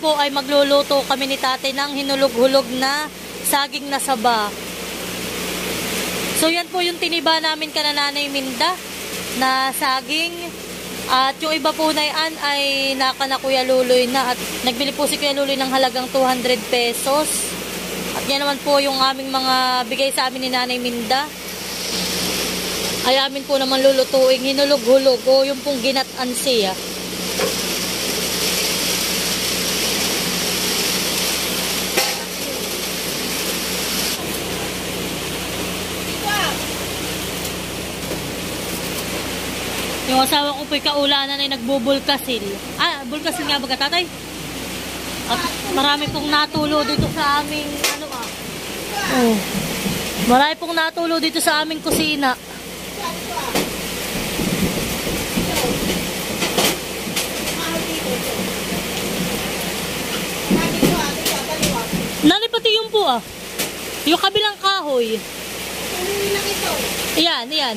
po ay magluluto kami ni tatay ng hinulog-hulog na saging na saba. So yan po yung tiniba namin kana Nanay Minda na saging. At yung iba po na yan ay naka na Kuya Luloy na. At nagbili po si Kuya Luloy ng halagang 200 pesos. At yan naman po yung aming mga bigay sa amin ni Nanay Minda. Ay amin po naman lulutuing hinulog-hulog o yung pong ginat-an siya. Yung asawa ko po'y kaulanan ay nagbubulkasil. Bulkasil nga ba tatay? At marami pong natulo dito sa aming marami pong natulo dito sa aming kusina. Nani pati yung po yung kabilang kahoy. Yan.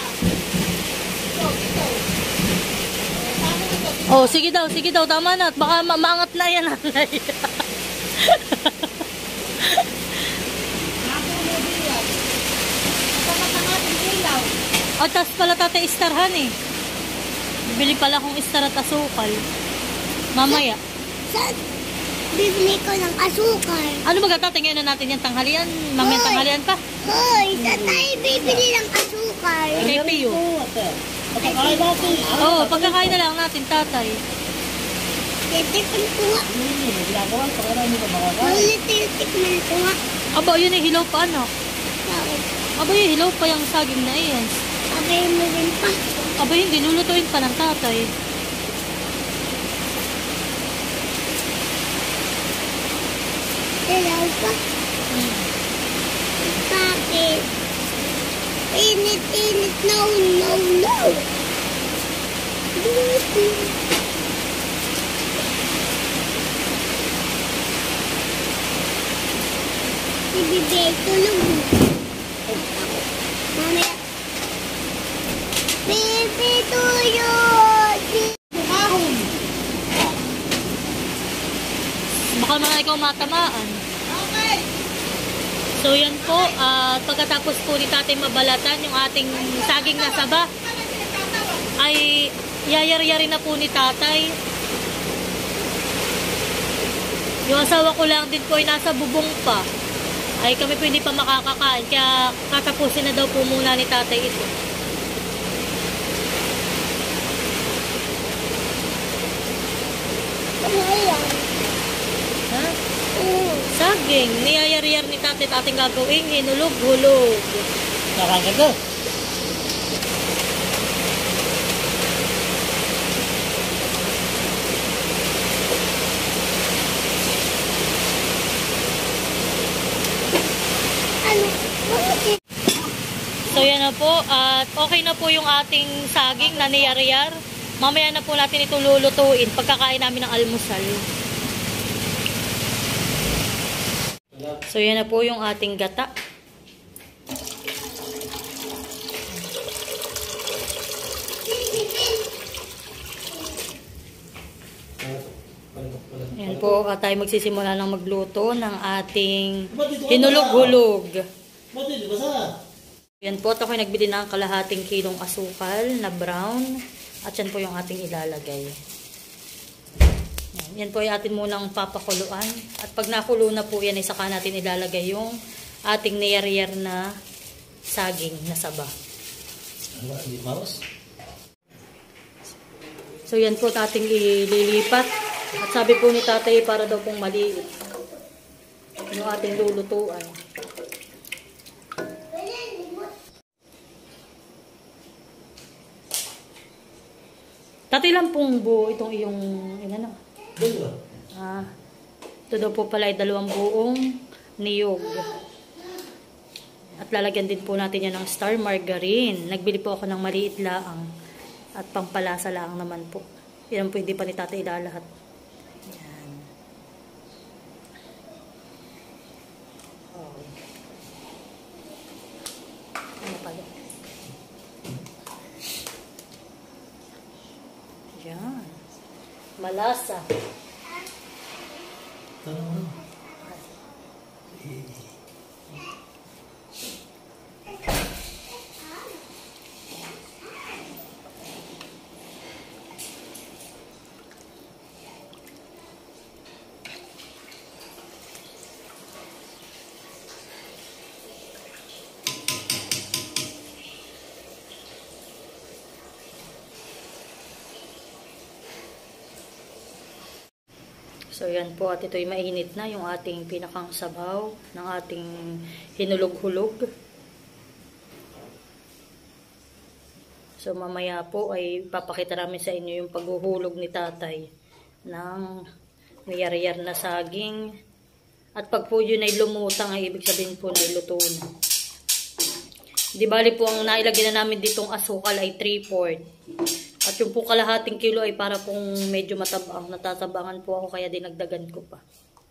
Oh, sige daw, tama na. Baka maangat na yan. O, tas pala tatay istarhan eh. Bili pala akong istar at asukal. Mamaya. Bibili ko ng asukal. Ano ba tatay ngayon na natin yung tanghalian? Mamaya tanghalian pa? Hoy, tatay bibili ng asukal. Okay, Pio. Pagkakain natin. Oo, pagkakain na lang natin, tatay. Titikman ko nga. Titikman ko nga. Aba, yun yung hilaw pa, anak. Bakit? Aba, yung hilaw pa yung saging na iyan. Abay mo rin pa. Aba, hindi. Lulutuin pa ng tatay. Hilaw pa. Bakit? Init. No. Ibibigay tulog. Mamaya. Baby tulog. Bukahon. Baka mga ikaw matamaan. Okay. So yan po, pagkatapos po ni tatay mabalatan yung ating saging na saba, ay yayari-yari na po ni tatay. Yung asawa ko lang din po ay nasa bubong pa. Ay kami po hindi pa makakakain, kaya katapusin na daw po muna ni tatay ito. Ha? Saging, niyayari-yari ni tatay at ating gagawin, hinulog-hulog. Nakagaga. So yan na po, at okay na po yung ating saging na niyari-yar. Mamaya na po natin ito lulutuin pagkakain namin ng almusal. So yan na po yung ating gata. Yan po, at tayo magsisimula ng magluto ng ating hinulog-hulog. Yan po, at ako'y nagbili ng kalahating kilong asukal na brown. At yan po yung ating ilalagay. Yan po ay atin munang papakuluan. At pag nakulo na po yan, saka natin ilalagay yung ating niyar-yar na saging na saba. So yan po ating ililipat. At sabi po ni tatay para daw pong maliit yung ating lulutuan. Tatay lang pong buo itong iyong inano. Ito daw po pala ay 2 buong niyog. At lalagyan din po natin yan ng star margarine. Nagbili po ako ng maliit laang. At pampalasa laang naman po. Yan po hindi pa ni tatay ilalahat. Yan. Ano pala? Yan. Malasa. So yan po, at ito'y mainit na yung ating pinakang sabaw ng ating hinulog-hulog. So mamaya po ay papakita namin sa inyo yung paghuhulog ni tatay ng niyar-yar na saging. At pag po yun ay lumutang, ay ibig sabihin po na iluto na. Di bali po ang nailagay na namin ditong asukal ay 3/4. At yung po kalahating kilo ay para pong medyo matabang. Natatabangan po ako kaya dinagdagan ko pa.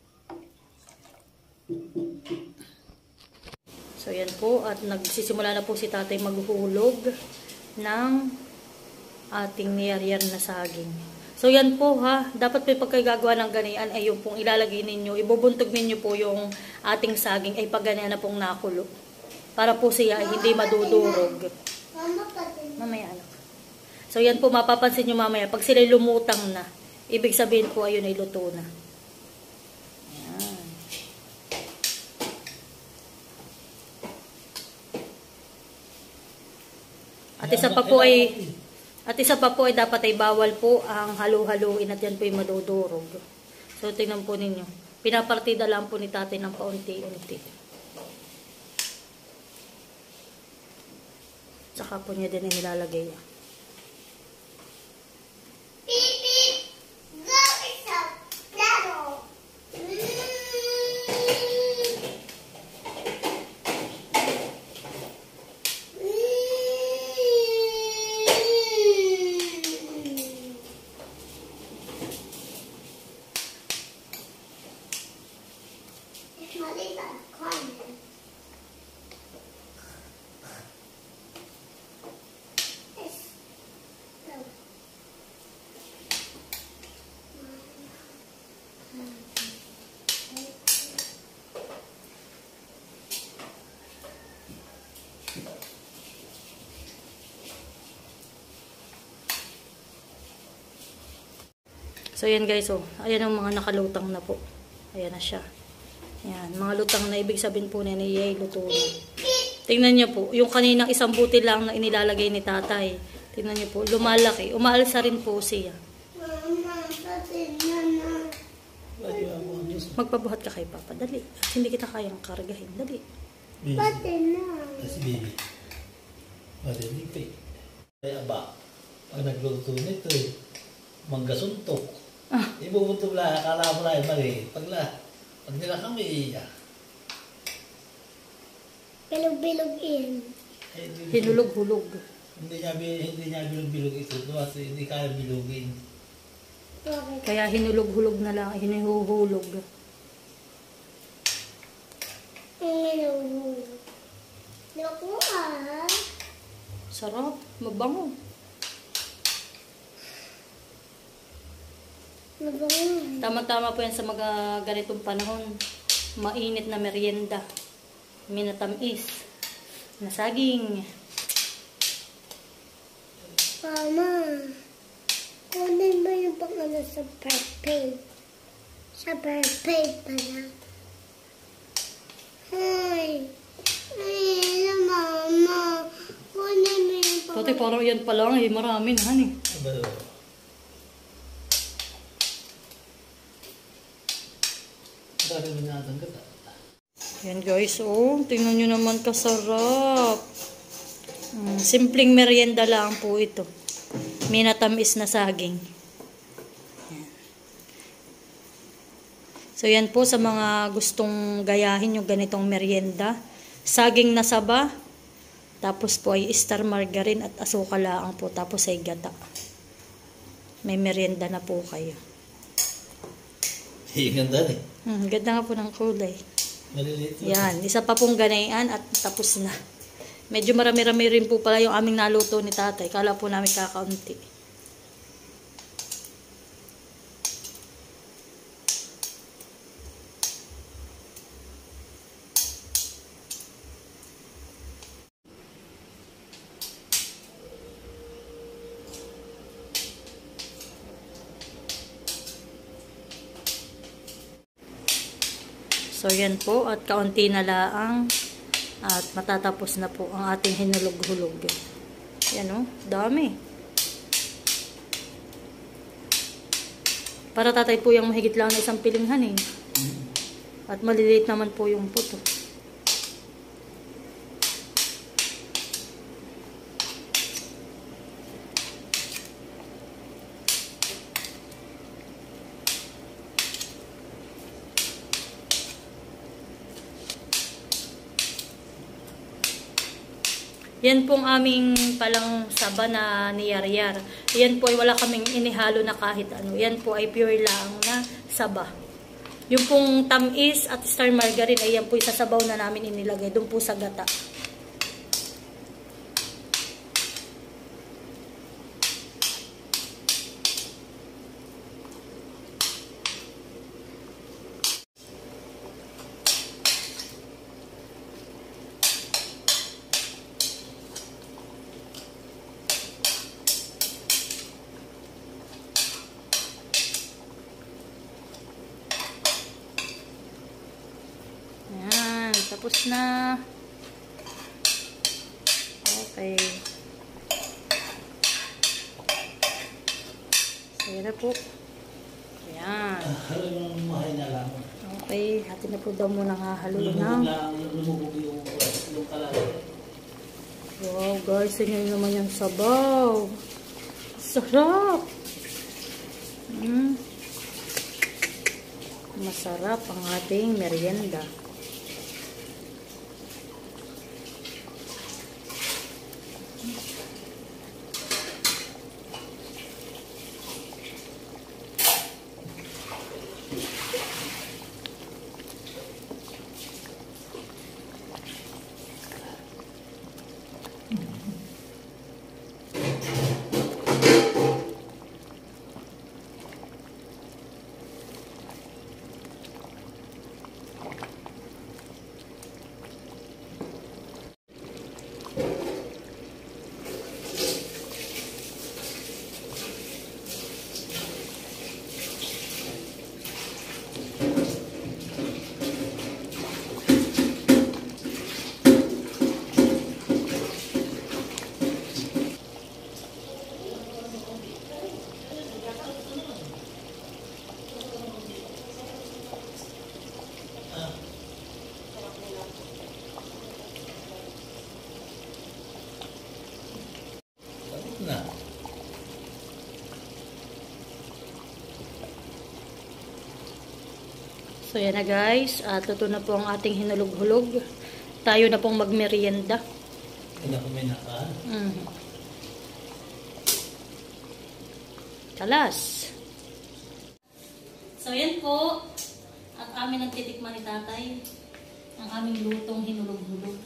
So yan po, at nagsisimula na po si tatay maghuhulog ng ating niyar-yar na saging. So yan po ha, dapat po pagkagagawa ng ganian ay yung pong ilalagay ninyo, ibubuntog ninyo po yung ating saging ay pag ganyan na pong nakulo. Para po siya ay hindi madudurog. Mamaya anak. So yan po mapapansin nyo mamaya, pag sila lumutang na, ibig sabihin po ayun ay luto na. Yan. At isa pa po ay dapat ay bawal po ang halu-haluin at yan po ay madudurog. So tingnan po ninyo, pinapartida lang po ni tatay ng paunti-unti. Tsaka po niya din nilalagay yan. So, yan guys, oh. Ayan ang mga nakalutang na po. Ayan na siya. Ayan, mga lutang na ibig sabihin po na yay, luto na. Tingnan niyo po, yung kaninang isang butil lang na inilalagay ni tatay. Tingnan niyo po, lumalaki. Umaalsa rin po siya. Magpabuhat ka kay Papa, dali. Hindi kita kayang kargahin, dali. Pati na. Kasi baby. Marinig pa eh. Kaya ba, pag nagluto nito eh, manggasuntok. Ibubuntog lang, akala mo lang mali. Pag nila kami, Bilog-bilogin. Hinulog-hulog. Hindi niya bilog-bilog ito. Kasi hindi kaya bilogin. Kaya hinulog-hulog na lang, hinuhulog. Naku Sarap, mabango. Tama-tama po yan sa mga ganitong panahon. Mainit na merienda. Minatamis. Na saging. Mama, kunin mo yung pangano sa perfect. Sa perfect pala. Ay, mama, kunin mo yung pangano. Pati parang yan pa lang eh, maraming han eh. Yan guys, oh, tingnan nyo naman kasarap. Simpleng merienda lang po ito. Minatamis na saging. Yan. So yan po sa mga gustong gayahin yung ganitong merienda. Saging na saba. Tapos po ay star margarine at asukal lang po. Tapos ay gata. May merienda na po kayo. Ganda eh. Ganda nga po ng kulay. Maliliit. Yan, isa pa pong ganayan at tapos na. Medyo marami-rami rin po pala yung aming naluto ni tatay. Kala po namin kakaunti. So, yan po. At kaunti na laang. At matatapos na po ang ating hinulog-hulog. Yan o. Dami. Para tatay po yung mahigit lang na isang pilinghan eh. At maliliit naman po yung puto. Yan pong aming palang saba na niyar-yar. Yan po ay wala kaming inihalo na kahit ano. Yan po ay pure lang na saba. Yung pong tamis at star margarine ay yan po yung sasabaw na namin inilagay. Doon po sa gata. Tapos na. Okay. Sira po. Ayan. Halo yung mahal na lang. Okay. Hati na po daw muna hahaluin na. Lumubog yung kalala. Wow guys. Tingnan naman yung sabaw. Sarap. Masarap ang ating merienda. Na. So yan na guys, at ito na po ang ating hinulog-hulog. Tayo na pong magmerienda. Hindi na may naka. Kalas. So yan po, at amin ang titikman ni tatay, ang aming lutong hinulog-hulog.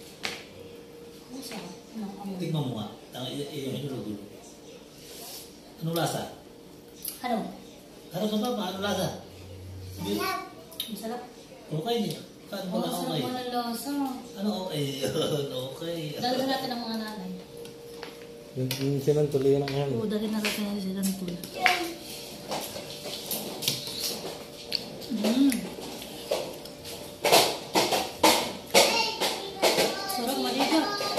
Tingnan mo nga. Yung hinulog-hulog. Anong lasa? Ano? Ano ka ba? Ano lasa? Masarap. Okay niya. Paano mo na okay? Masarap mo ng lasa. Ano okay? Okay. Dalawa natin ang mga nanay. Yung sinantuloy na yan. Oo, dahil natin na sila ng tula. Sarap, maliga.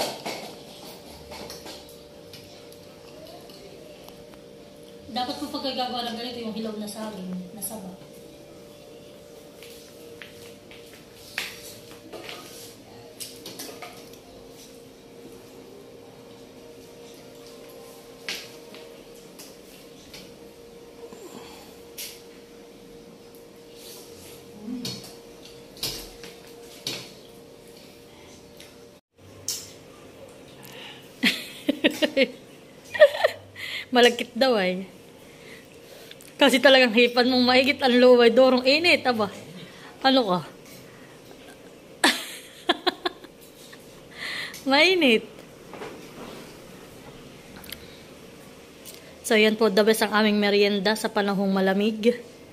Dapat po pagkagagawa ng ganito yung hilaw na saging, na saba. Malagkit daw ay. Kasi talagang hipan mong maigit ang luway. Dorong init, aba. Ano ka? Mainit. So, yan po, the best ang aming merienda sa panahong malamig.